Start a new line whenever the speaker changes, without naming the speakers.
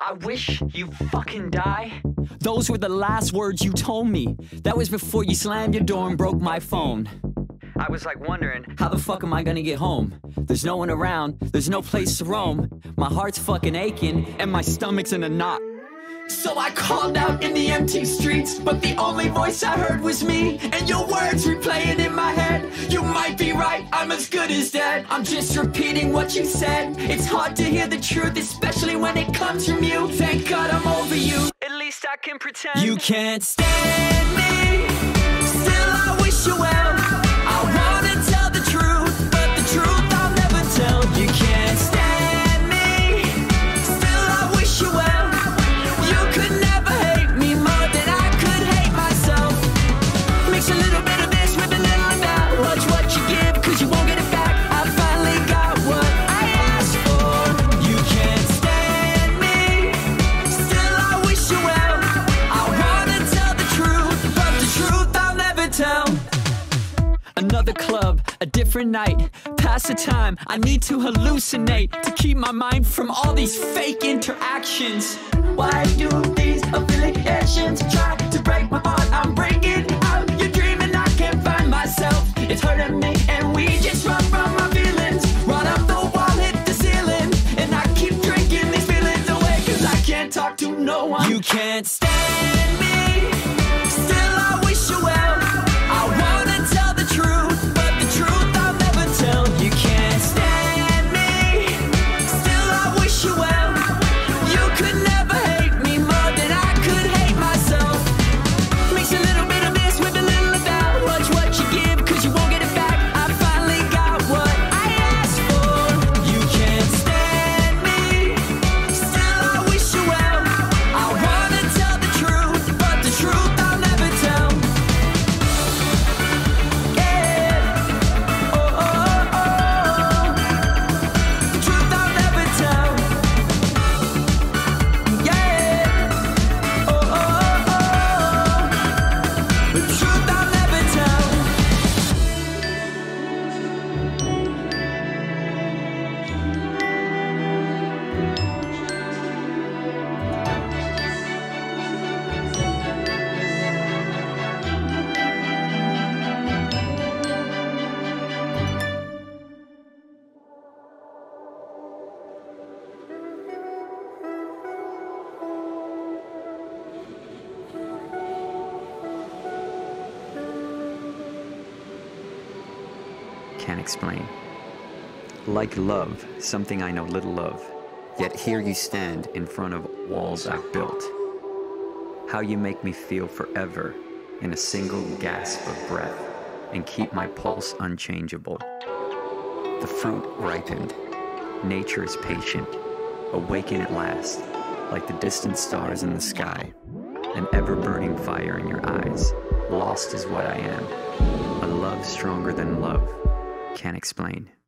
I wish you fucking die.
Those were the last words you told me. That was before you slammed your door and broke my phone.
I was like wondering,
How the fuck am I gonna get home? There's no one around, there's no place to roam. My heart's fucking aching, and my stomach's in a knot. So I called out in the empty streets, but the only voice I heard was me, and your words replaying in my head. You might be right, I'm as good as dead. I'm just repeating what you said. It's hard to hear the truth, especially when it comes from you. Thank God I'm over you.
at least I can pretend.
You can't stand me, still I wish you well. I wanna tell the truth, but the truth I'll never tell. You can't stand me, still I wish you well. You could never hate me more than I could hate myself. Mix a little bit of this with a little of that. Watch what you give, cause you won't get it back. I finally got what I asked for. You can't stand me, still I wish you well. I wanna tell the truth, but the truth I'll never tell. Another club, a different night. Pass the time, I need to hallucinate, to keep my mind from all these fake interactions. Why do these affiliations try to break my heart? I'm breaking out, you're dreaming, I can't find myself. It's hurting me and we just run from my feelings. Run up the wall, hit the ceiling, and I keep drinking these feelings away, cause I can't talk to no one. You can't stand me, still I wish you well. I wanna tell the truth, but the truth I'll never tell. You can't stand me, still I wish you well. You could never hate me more than I could hate myself. Mix a little bit of this with a little of that. Watch what you give, cause you won't get it back. I finally got what I asked for. You can't stand me, still I wish you well. I wanna tell the truth, but the truth I'll never tell. Yeah, oh, oh, oh. The truth I'll never tell. Yeah, oh, oh, oh. The truth I'll never tell.
Can't explain. Like love, something I know little of, yet here you stand in front of walls I've built. How you make me feel forever in a single gasp of breath and keep my pulse unchangeable. The fruit ripened, nature is patient, awaken at last, like the distant stars in the sky, an ever-burning fire in your eyes. Lost is what I am, a love stronger than love. Can't explain.